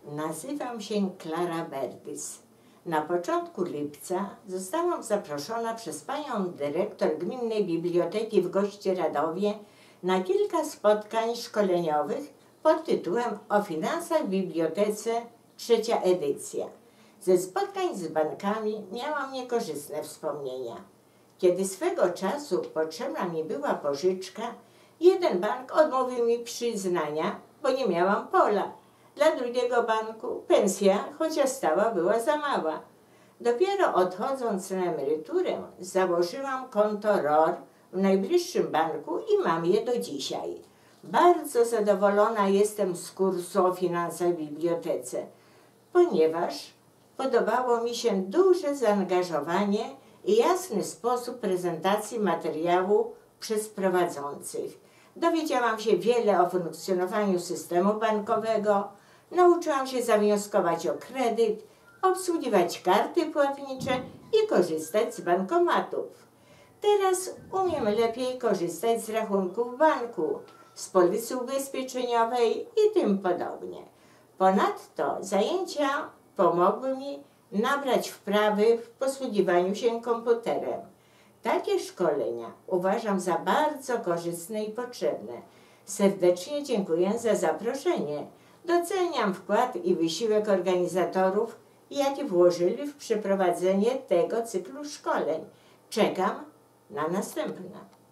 Nazywam się Klara Berdys. Na początku lipca zostałam zaproszona przez panią dyrektor Gminnej Biblioteki w Gościeradowie na kilka spotkań szkoleniowych pod tytułem O finansach w bibliotece, 3. edycja. Ze spotkań z bankami miałam niekorzystne wspomnienia. Kiedy swego czasu potrzebna mi była pożyczka, jeden bank odmówił mi przyznania, bo nie miałam pola. Dla drugiego banku pensja, chociaż stała, była za mała. Dopiero odchodząc na emeryturę, założyłam konto ROR w najbliższym banku i mam je do dzisiaj. Bardzo zadowolona jestem z kursu o finansach w bibliotece, ponieważ podobało mi się duże zaangażowanie i jasny sposób prezentacji materiału przez prowadzących. Dowiedziałam się wiele o funkcjonowaniu systemu bankowego, nauczyłam się zawnioskować o kredyt, obsługiwać karty płatnicze i korzystać z bankomatów. Teraz umiem lepiej korzystać z rachunków banku, z polisy ubezpieczeniowej i tym podobnie. Ponadto zajęcia pomogły mi nabrać wprawy w posługiwaniu się komputerem. Takie szkolenia uważam za bardzo korzystne i potrzebne. Serdecznie dziękuję za zaproszenie. Doceniam wkład i wysiłek organizatorów, jaki włożyli w przeprowadzenie tego cyklu szkoleń. Czekam na następne.